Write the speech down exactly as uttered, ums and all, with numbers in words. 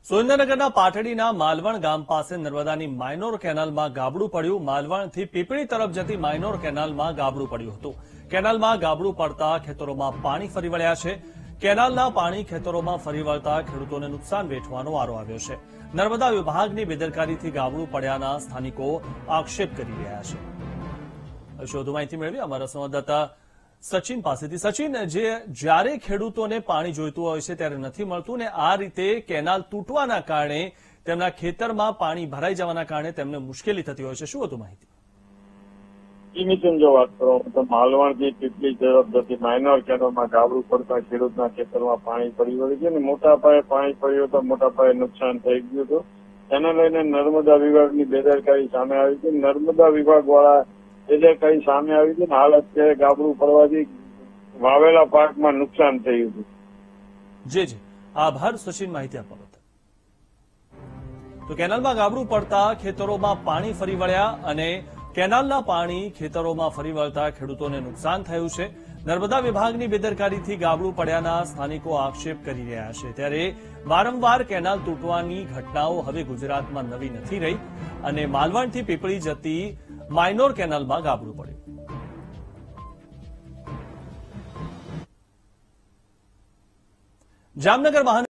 સુરેન્દ્રનગરના પાટડીના માલવણ ગામ પાસે નર્મદાની માઇનોર કેનાલમાં ગાબડું પડ્યું। માલવણથી પીપળી તરફ જતી માઇનોર કેનાલમાં ગાબડું પડ્યું હતું। કેનાલમાં ગાબડું પડતા ખેતરોમાં પાણી ફરી વળ્યા છે। કેનાલના પાણી ખેતરોમાં ફરી વળતા ખેડૂતોને નુકસાન વેઠવાનો વારો આવ્યો છે। નર્મદા વિભાગની બેદરકારીથી ગાબડું પડ્યાના સ્થાનિકો આક્ષેપ કરી રહ્યા છે। વધુ માહિતી મેળવી અમારા સંવાદદાતા સચિન પાસેથી। સચિન, જે જ્યારે ખેડૂતોને પાણી જોઈતું હોય છે ત્યારે નથી મળતું ને આ રીતે કેનાલ તૂટવાના કારણે તેમના ખેતરમાં પાણી ભરાઈ જવાના કારણે તેમને મુશ્કેલી થતી હોય છે, શું વધુ માહિતી? મિશન જો વાત કરો તો માલવણથી પીપળી તરફ જતી માઇનોર કેનાલમાં ગાબડું પડતા ખેડૂતના ખેતરમાં પાણી ફરી વળ્યું છે અને મોટા પાયે પાણી પડ્યું તો મોટા પાયે નુકસાન થઈ ગયું હતું। તેને લઈને નર્મદા વિભાગની બેદરકારી સામે આવી છે। નર્મદા વિભાગ વાળા બેદરકારી સામે આવી છે ને હાલ અત્યારે ગાબડું પડવાથી વાવેલા પાકમાં નુકસાન થયું હતું। જી જી આભાર સચિન, માહિતી આપવા બદલ। તો કેનાલમાં ગાબડું પડતા ખેતરોમાં પાણી ફરી વળ્યા અને કેનાલના પાણી ખેતરોમાં ફરી વળતા ખેડૂતોને નુકસાન થયું છે। નર્મદા વિભાગની બેદરકારીથી ગાબડું પડ્યાના સ્થાનિકો આક્ષેપ કરી રહ્યા છે। ત્યારે વારંવાર કેનાલ તૂટવાની ઘટનાઓ હવે ગુજરાતમાં નવી નથી રહી અને માલવણથી પીપળી જતી માઇનોર કેનાલમાં ગાબડું પડ્યું। જામનગર મહાનગર